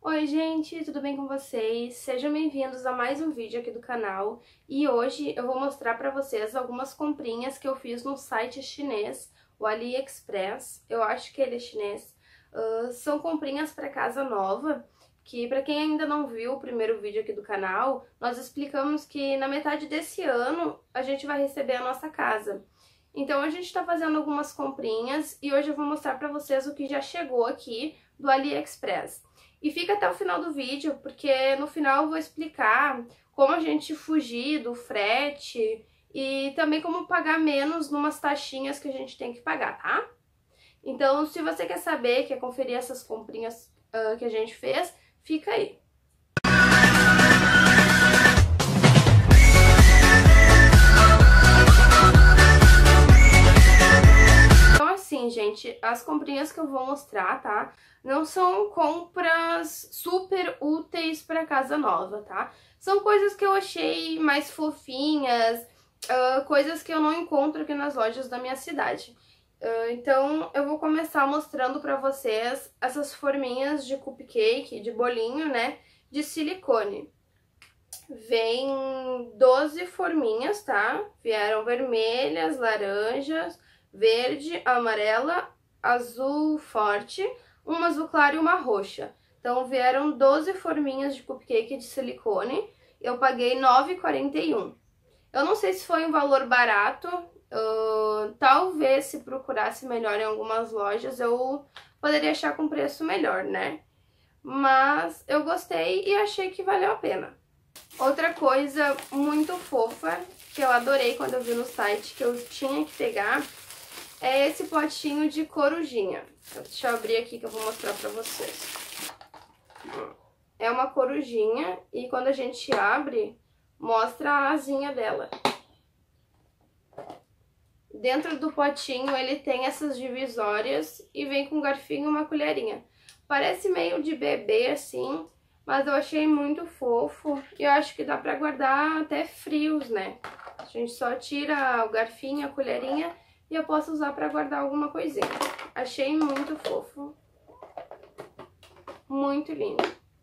Oi gente, tudo bem com vocês? Sejam bem-vindos a mais um vídeo aqui do canal e hoje eu vou mostrar pra vocês algumas comprinhas que eu fiz no site chinês, o AliExpress, eu acho que ele é chinês. São comprinhas pra casa nova, que pra quem ainda não viu o primeiro vídeo aqui do canal, nós explicamos que na metade desse ano a gente vai receber a nossa casa. Então a gente tá fazendo algumas comprinhas e hoje eu vou mostrar pra vocês o que já chegou aqui do AliExpress. E fica até o final do vídeo, porque no final eu vou explicar como a gente fugir do frete e também como pagar menos numas taxinhas que a gente tem que pagar, tá? Então, se você quer saber, quer conferir essas comprinhas que a gente fez, fica aí. Assim, gente, as comprinhas que eu vou mostrar, tá? Não são compras super úteis para casa nova, tá? São coisas que eu achei mais fofinhas, coisas que eu não encontro aqui nas lojas da minha cidade. Então, eu vou começar mostrando para vocês essas forminhas de cupcake, de bolinho, né? De silicone. Vem 12 forminhas, tá? Vieram vermelhas, laranjas, verde, amarela, azul forte, uma azul claro e uma roxa. Então vieram 12 forminhas de cupcake de silicone, eu paguei R$ 9,41. Eu não sei se foi um valor barato, talvez se procurasse melhor em algumas lojas eu poderia achar com preço melhor, né? Mas eu gostei e achei que valeu a pena. Outra coisa muito fofa, que eu adorei quando eu vi no site, que eu tinha que pegar, é esse potinho de corujinha. Deixa eu abrir aqui que eu vou mostrar pra vocês. É uma corujinha e quando a gente abre, mostra a asinha dela. Dentro do potinho ele tem essas divisórias e vem com um garfinho e uma colherinha. Parece meio de bebê assim, mas eu achei muito fofo e eu acho que dá pra guardar até frios, né? A gente só tira o garfinho, a colherinha e eu posso usar pra guardar alguma coisinha. Achei muito fofo. Muito lindo.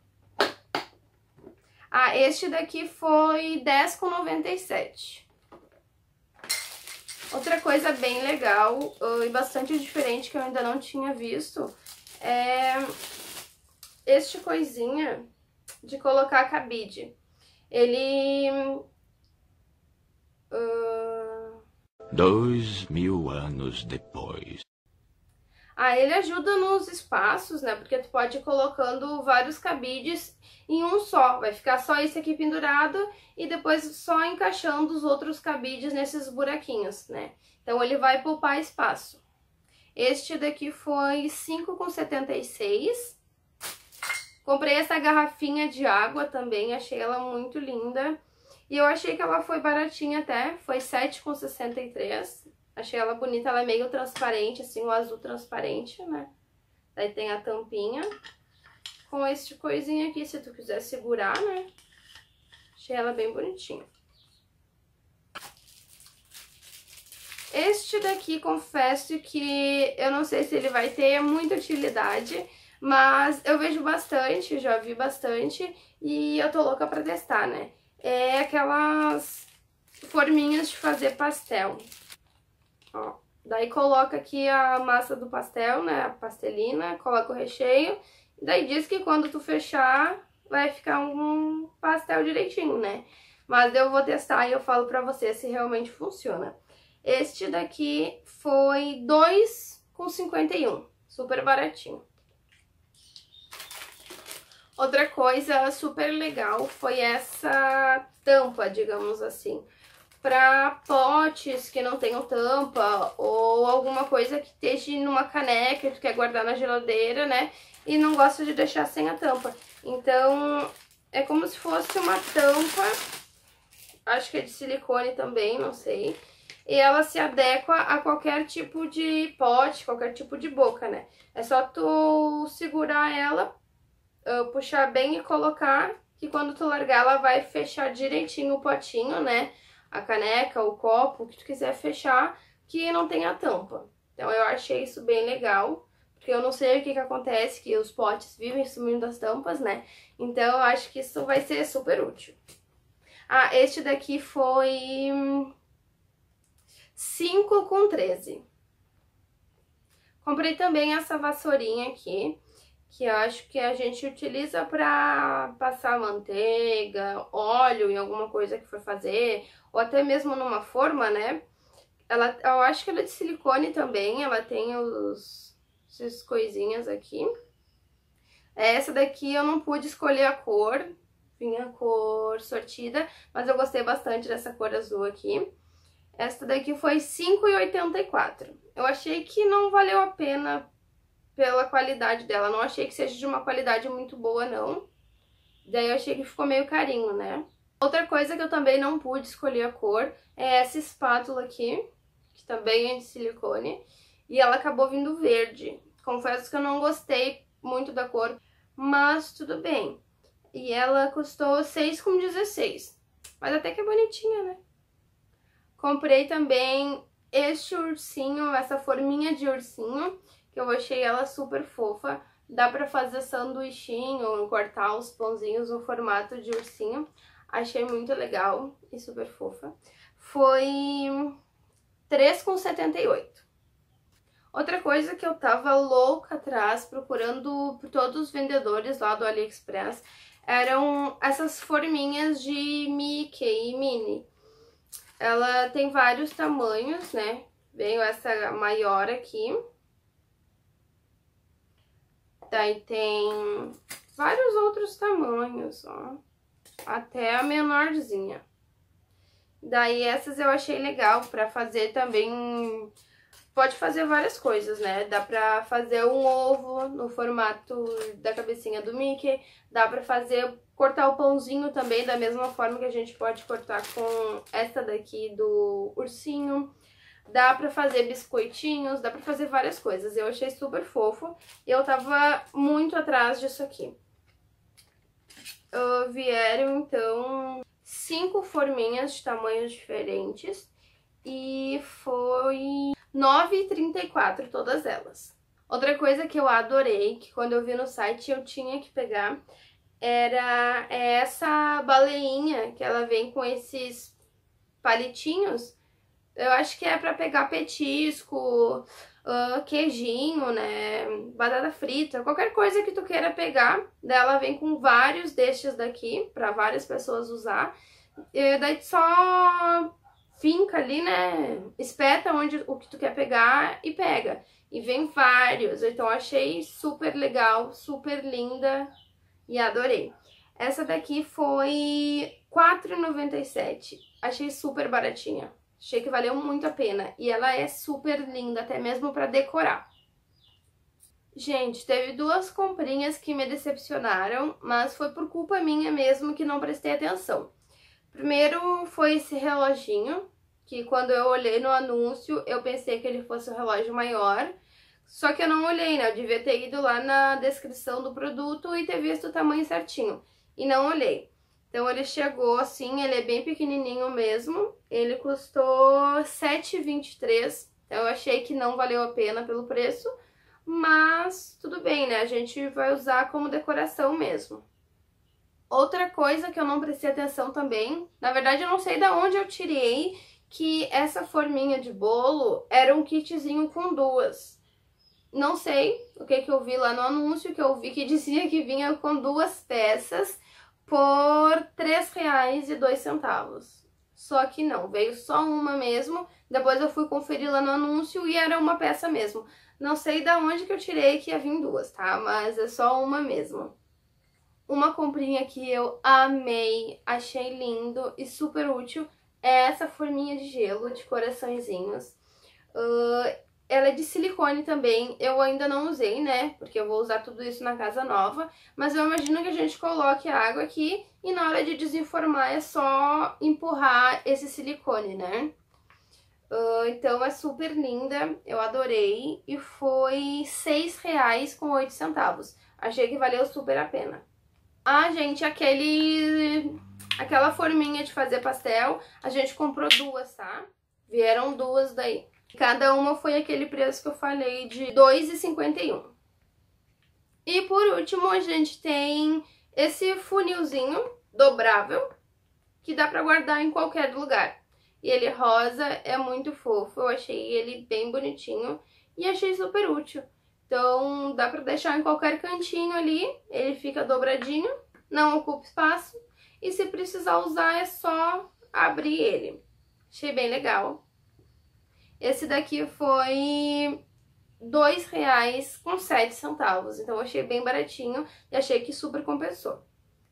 Ah, este daqui foi R$10,97. Outra coisa bem legal e bastante diferente que eu ainda não tinha visto é este coisinha de colocar cabide. Ele... 2000 anos depois. Ele ajuda nos espaços, né? Porque tu pode ir colocando vários cabides em um só. Vai ficar só esse aqui pendurado e depois só encaixando os outros cabides nesses buraquinhos, né? Então ele vai poupar espaço. Este daqui foi R$ 5,76. Comprei essa garrafinha de água também, achei ela muito linda. E eu achei que ela foi baratinha até, foi R$ 7,63. Achei ela bonita, ela é meio transparente, assim, o azul transparente, né? Daí tem a tampinha com este coisinha aqui, se tu quiser segurar, né? Achei ela bem bonitinha. Este daqui, confesso que eu não sei se ele vai ter muita utilidade, mas eu vejo bastante, já vi bastante e eu tô louca pra testar, né? É aquelas forminhas de fazer pastel. Ó, daí coloca aqui a massa do pastel, né, a pastelina, coloca o recheio, daí diz que quando tu fechar vai ficar um pastel direitinho, né? Mas eu vou testar e eu falo pra você se realmente funciona. Este daqui foi R$ 2,51, super baratinho. Outra coisa super legal foi essa tampa, digamos assim, para potes que não tenham tampa ou alguma coisa que esteja numa caneca e tu quer guardar na geladeira, né? E não gosta de deixar sem a tampa. Então, é como se fosse uma tampa, acho que é de silicone também, não sei. E ela se adequa a qualquer tipo de pote, qualquer tipo de boca, né? É só tu segurar ela, puxar bem e colocar, que quando tu largar ela vai fechar direitinho o potinho, né? A caneca, o copo, o que tu quiser fechar, que não tenha tampa. Então eu achei isso bem legal, porque eu não sei o que acontece, que os potes vivem sumindo das tampas, né? Então eu acho que isso vai ser super útil. Ah, este daqui foi 5,13. Comprei também essa vassourinha aqui, que eu acho que a gente utiliza pra passar manteiga, óleo em alguma coisa que for fazer, ou até mesmo numa forma, né? Eu acho que ela é de silicone também, ela tem essas coisinhas aqui. Essa daqui eu não pude escolher a cor, vinha a cor sortida, mas eu gostei bastante dessa cor azul aqui. Essa daqui foi R$ 5,84. Eu achei que não valeu a pena pela qualidade dela, não achei que seja de uma qualidade muito boa, não. Daí eu achei que ficou meio carinho, né? Outra coisa que eu também não pude escolher a cor é essa espátula aqui, que também é de silicone, e ela acabou vindo verde. Confesso que eu não gostei muito da cor, mas tudo bem. E ela custou R$ 6,16, mas até que é bonitinha, né? Comprei também este ursinho, essa forminha de ursinho, que eu achei ela super fofa. Dá pra fazer sanduichinho, cortar os pãozinhos no formato de ursinho. Achei muito legal e super fofa. Foi R$ 3,78. Outra coisa que eu tava louca atrás, procurando por todos os vendedores lá do AliExpress, eram essas forminhas de Mickey e Minnie. Ela tem vários tamanhos, né? Veio essa maior aqui. Daí tem vários outros tamanhos, ó. Até a menorzinha. Daí essas eu achei legal pra fazer também. Pode fazer várias coisas, né? Dá pra fazer um ovo no formato da cabecinha do Mickey. Dá pra fazer, cortar o pãozinho também da mesma forma que a gente pode cortar com essa daqui do ursinho. Dá pra fazer biscoitinhos, dá pra fazer várias coisas. Eu achei super fofo e eu tava muito atrás disso aqui. Vieram, então, 5 forminhas de tamanhos diferentes e foi R$ 9,34 todas elas. Outra coisa que eu adorei, que quando eu vi no site eu tinha que pegar, era essa baleinha, que ela vem com esses palitinhos. Eu acho que é pra pegar petisco, queijinho, né, batata frita, qualquer coisa que tu queira pegar. Daí ela vem com vários destes daqui, pra várias pessoas usar. E daí só finca ali, né, espeta o que tu quer pegar e pega. E vem vários, então achei super legal, super linda e adorei. Essa daqui foi R$ 4,97, achei super baratinha. Achei que valeu muito a pena. E ela é super linda, até mesmo pra decorar. Gente, teve 2 comprinhas que me decepcionaram, mas foi por culpa minha mesmo que não prestei atenção. Primeiro foi esse reloginho, que quando eu olhei no anúncio, eu pensei que ele fosse um relógio maior. Só que eu não olhei, né? Eu devia ter ido lá na descrição do produto e ter visto o tamanho certinho. E não olhei. Então ele chegou assim, ele é bem pequenininho mesmo, ele custou R$ 7,23, então eu achei que não valeu a pena pelo preço, mas tudo bem, né, a gente vai usar como decoração mesmo. Outra coisa que eu não prestei atenção também, na verdade eu não sei de onde eu tirei, que essa forminha de bolo era um kitzinho com 2. Não sei o que eu vi lá no anúncio, que eu vi que dizia que vinha com 2 peças, por R$ 3,02. Só que não, veio só uma mesmo. Depois eu fui conferir lá no anúncio e era uma peça mesmo. Não sei de onde que eu tirei que ia vir 2, tá? Mas é só uma mesmo. Uma comprinha que eu amei, achei lindo e super útil é essa forminha de gelo de coraçõezinhos. Ela é de silicone também, eu ainda não usei, né, porque eu vou usar tudo isso na casa nova, mas eu imagino que a gente coloque a água aqui e na hora de desenformar é só empurrar esse silicone, né. Então é super linda, eu adorei e foi R$ 6,08. Achei que valeu super a pena. Ah, gente, aquela forminha de fazer pastel, a gente comprou 2, tá? Vieram 2 daí. Cada uma foi aquele preço que eu falei de R$ 2,51. E por último, a gente tem esse funilzinho dobrável, que dá pra guardar em qualquer lugar. E ele rosa, é muito fofo, eu achei ele bem bonitinho e achei super útil. Então dá pra deixar em qualquer cantinho ali, ele fica dobradinho, não ocupa espaço. E se precisar usar é só abrir ele. Achei bem legal. Esse daqui foi R$ 2,07, então eu achei bem baratinho e achei que super compensou.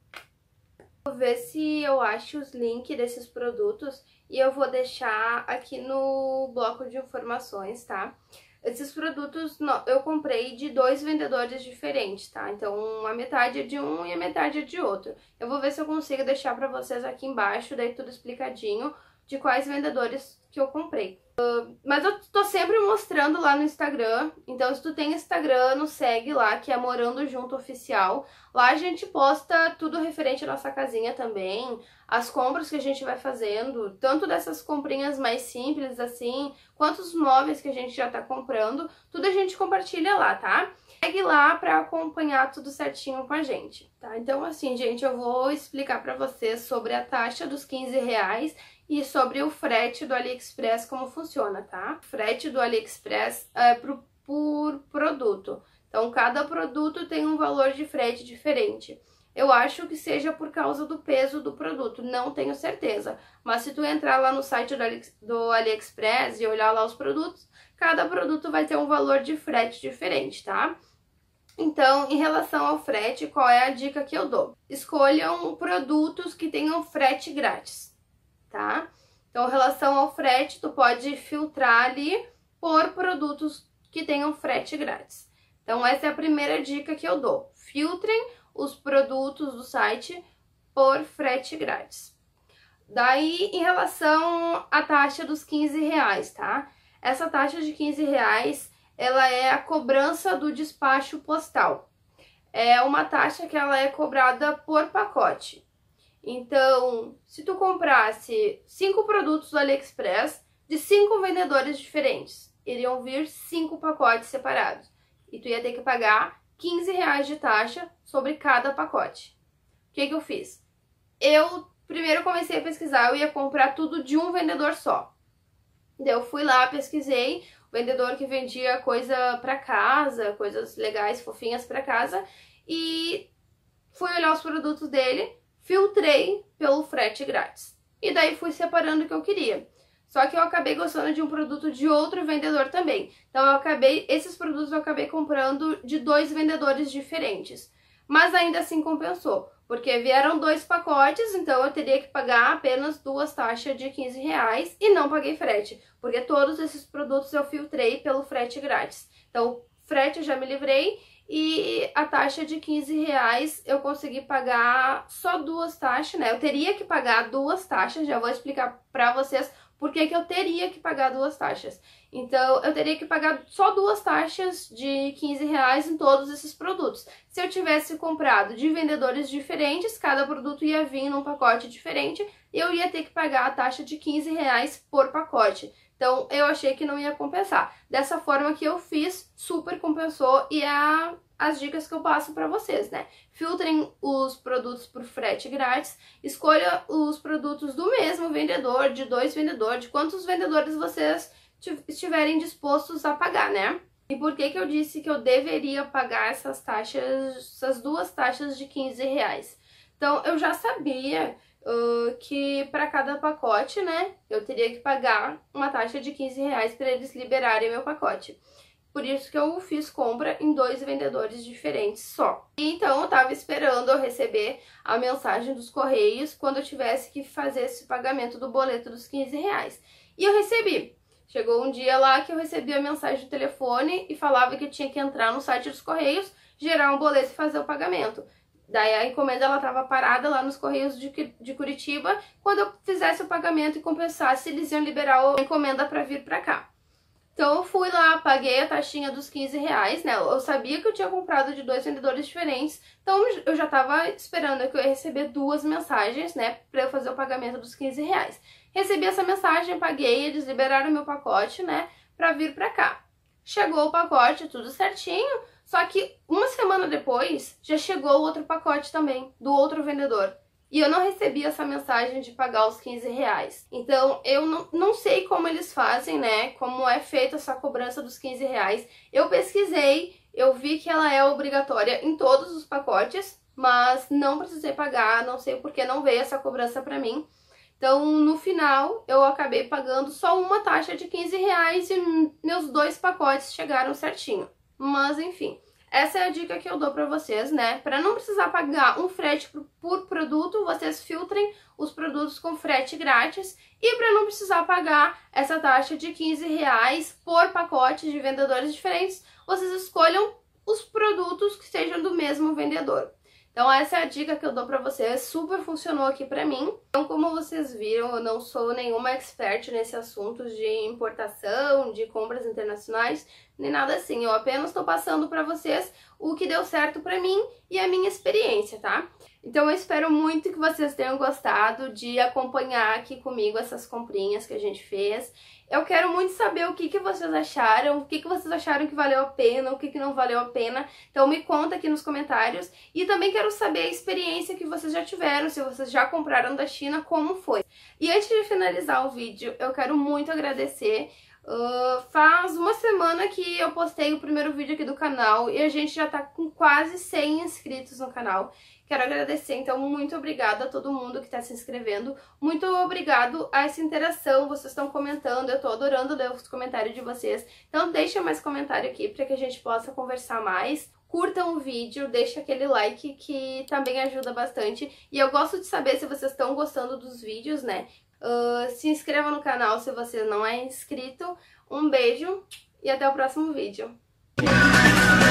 Vou ver se eu acho os links desses produtos e eu vou deixar aqui no bloco de informações, tá? Esses produtos eu comprei de 2 vendedores diferentes, tá? Então a metade é de um e a metade é de outro. Eu vou ver se eu consigo deixar pra vocês aqui embaixo, daí tudo explicadinho, de quais vendedores que eu comprei. Mas eu tô sempre mostrando lá no Instagram, então se tu tem Instagram, nos segue lá, que é Morando Junto Oficial. Lá a gente posta tudo referente à nossa casinha também, as compras que a gente vai fazendo, tanto dessas comprinhas mais simples assim, quanto os móveis que a gente já tá comprando, tudo a gente compartilha lá, tá? Segue lá pra acompanhar tudo certinho com a gente, tá? Então assim, gente, eu vou explicar pra vocês sobre a taxa dos R$ 15 e sobre o frete do AliExpress, como funciona, tá? O frete do AliExpress é por produto. Então, cada produto tem um valor de frete diferente. Eu acho que seja por causa do peso do produto, não tenho certeza. Mas se tu entrar lá no site do AliExpress e olhar lá os produtos, cada produto vai ter um valor de frete diferente, tá? Então, em relação ao frete, qual é a dica que eu dou? Escolham produtos que tenham frete grátis, tá? Então, em relação ao frete, tu pode filtrar ali por produtos que tenham frete grátis. Então, essa é a primeira dica que eu dou. Filtrem os produtos do site por frete grátis. Daí, em relação à taxa dos R$ 15, tá? Essa taxa de R$ 15, ela é a cobrança do despacho postal. É uma taxa que ela é cobrada por pacote. Então, se tu comprasse 5 produtos do AliExpress de 5 vendedores diferentes, iriam vir 5 pacotes separados. E tu ia ter que pagar R$ 15 de taxa sobre cada pacote. O que eu fiz? Eu primeiro comecei a pesquisar, eu ia comprar tudo de um vendedor só. Daí eu fui lá, pesquisei o vendedor que vendia coisa pra casa, coisas legais, fofinhas pra casa, e fui olhar os produtos dele, filtrei pelo frete grátis. E daí fui separando o que eu queria. Só que eu acabei gostando de um produto de outro vendedor também. Então esses produtos eu acabei comprando de 2 vendedores diferentes. Mas ainda assim compensou, porque vieram 2 pacotes, então eu teria que pagar apenas 2 taxas de R$ 15 e não paguei frete, porque todos esses produtos eu filtrei pelo frete grátis. Então, frete eu já me livrei e a taxa de R$ 15 eu consegui pagar só 2 taxas, né? Eu teria que pagar 2 taxas, já vou explicar pra vocês por que eu teria que pagar 2 taxas. Então, eu teria que pagar só 2 taxas de R$ 15 em todos esses produtos. Se eu tivesse comprado de vendedores diferentes, cada produto ia vir num pacote diferente e eu ia ter que pagar a taxa de R$ 15 por pacote. Então, eu achei que não ia compensar. Dessa forma que eu fiz, super compensou e as dicas que eu passo pra vocês, né? Filtrem os produtos por frete grátis, escolha os produtos do mesmo vendedor, de 2 vendedores, de quantos vendedores vocês estiverem dispostos a pagar, né? E por que eu disse que eu deveria pagar essas taxas, essas 2 taxas de R$ 15? Então, eu já sabia que para cada pacote, né, eu teria que pagar uma taxa de R$ 15 para eles liberarem meu pacote. Por isso que eu fiz compra em 2 vendedores diferentes só. E então eu tava esperando eu receber a mensagem dos Correios quando eu tivesse que fazer esse pagamento do boleto dos R$ 15. E eu recebi. Chegou um dia lá que eu recebi a mensagem do telefone e falava que eu tinha que entrar no site dos Correios, gerar um boleto e fazer o pagamento. Daí a encomenda ela estava parada lá nos Correios de Curitiba. Quando eu fizesse o pagamento e compensasse, eles iam liberar a encomenda para vir para cá. Então eu fui lá, paguei a taxinha dos R$ 15, né? Eu sabia que eu tinha comprado de 2 vendedores diferentes, então eu já tava esperando que eu ia receber 2 mensagens, né? Pra eu fazer o pagamento dos R$ 15. Recebi essa mensagem, paguei, eles liberaram meu pacote, né? para vir para cá. Chegou o pacote, tudo certinho, só que uma semana depois já chegou outro pacote também, do outro vendedor. E eu não recebi essa mensagem de pagar os 15 reais. Então, eu não sei como eles fazem, né? Como é feita essa cobrança dos 15 reais. Eu pesquisei, eu vi que ela é obrigatória em todos os pacotes, mas não precisei pagar, não sei porque não veio essa cobrança pra mim. Então, no final, eu acabei pagando só uma taxa de 15 reais e meus 2 pacotes chegaram certinho. Mas, enfim, essa é a dica que eu dou pra vocês, né? Pra não precisar pagar um frete por produto, vocês filtrem os produtos com frete grátis. E pra não precisar pagar essa taxa de 15 reais por pacote de vendedores diferentes, vocês escolham os produtos que sejam do mesmo vendedor. Então essa é a dica que eu dou pra vocês, super funcionou aqui pra mim. Então, como vocês viram, eu não sou nenhuma expert nesse assunto de importação, de compras internacionais, nem nada assim. Eu apenas tô passando pra vocês o que deu certo pra mim e a minha experiência, tá? Então eu espero muito que vocês tenham gostado de acompanhar aqui comigo essas comprinhas que a gente fez. Eu quero muito saber o que vocês acharam, o que vocês acharam que valeu a pena, o que não valeu a pena. Então me conta aqui nos comentários. E também quero saber a experiência que vocês já tiveram, se vocês já compraram da China, como foi. E antes de finalizar o vídeo, eu quero muito agradecer. Faz uma semana que eu postei o primeiro vídeo aqui do canal e a gente já tá com quase 100 inscritos no canal. Quero agradecer, então, muito obrigada a todo mundo que tá se inscrevendo. Muito obrigado a essa interação, vocês estão comentando, eu tô adorando ler os comentários de vocês. Então deixa mais comentário aqui para que a gente possa conversar mais. Curtam o vídeo, deixa aquele like que também ajuda bastante. E eu gosto de saber se vocês estão gostando dos vídeos, né? Se inscreva no canal se você não é inscrito. Um beijo e até o próximo vídeo.